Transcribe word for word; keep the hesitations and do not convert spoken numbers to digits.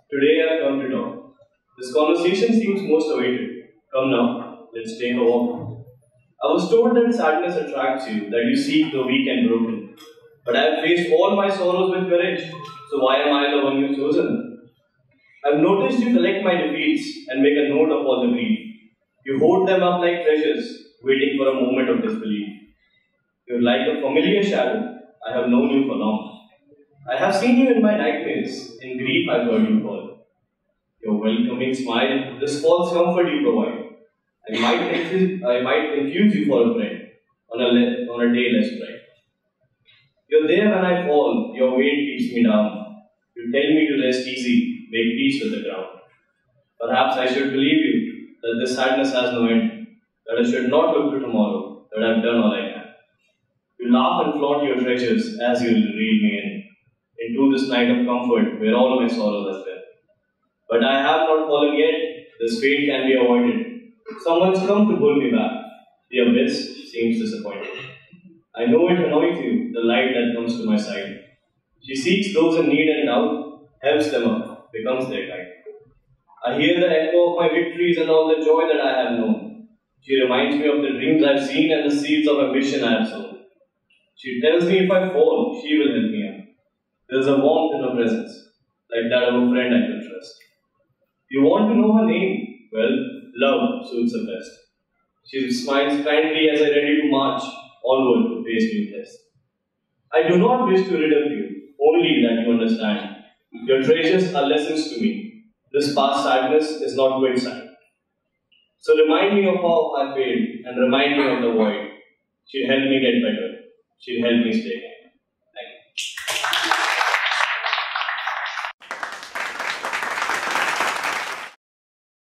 Today I've come to talk. This conversation seems most awaited. Come now, let's take a walk. I was told that sadness attracts you, that you seek the weak and broken. But I have faced all my sorrows with courage, so why am I the one you've chosen? I've noticed you collect my defeats and make a note of all the grief. You hoard them up like treasures, waiting for a moment of disbelief. You're like a familiar shadow. I have known you for long. I have seen you in my nightmares. In grief I've heard you call. Your welcoming smile, this false comfort you provide. I might confuse, I might confuse you for a friend on a, le- on a day less bright. You're there when I fall. Your weight keeps me down. You tell me to rest easy, make peace with the ground. Perhaps I should believe you that this sadness has no end, that I should not look to tomorrow, that I've done all I can. You laugh and flaunt your treasures as you reel me in, into this night of comfort where all my sorrows are spent. But I have not fallen yet, this fate can be avoided. Someone's come to pull me back, the abyss seems disappointed. I know it annoys you, the light that comes to my side. She seeks those in need and doubt, helps them up, becomes their guide. I hear the echo of my victories and all the joy that I have known. She reminds me of the dreams I've seen and the seeds of ambition I have sown. She tells me if I fall, she will help me up. There's a warmth in her presence, like that of a friend I can trust. You want to know her name? Well, love suits her best. She smiles kindly as I ready to march onward to face new tests. I do not wish to rid of you, only that you understand. Your treasures are lessons to me. This past sadness is not good sign. So remind me of how I failed and remind me of the void. She'll help me get better. She'll help me stay.